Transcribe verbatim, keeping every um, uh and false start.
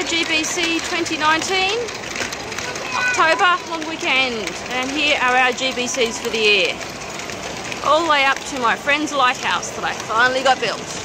Chandler G B C twenty nineteen, October long weekend, and here are our G B Cs for the year. All the way up to my friend's lighthouse that I finally got built.